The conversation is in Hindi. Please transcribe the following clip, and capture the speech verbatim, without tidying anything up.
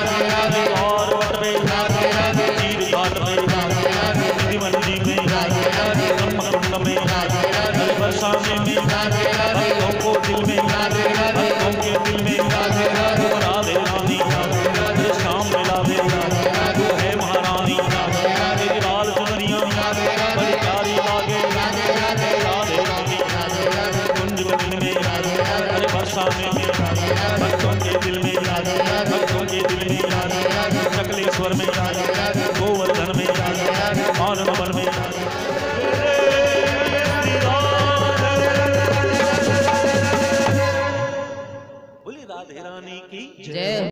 और वट में चीर घाट में मंडी में ब्रह्मकुंड में बरसाने में भक्तों को दिल में भक्तों के दिल में राधे रानी श्याम मिला दे है महारानी तेरी लाल चुनरिया बड़ी प्यारी लागे राधे रानी कुंज दिल में अरे बरसाने में भक्तों के दिल में भक्तों के दिल में सकलेश्वर में गोवर्धन में मानवन में बोली राधे रानी की जय।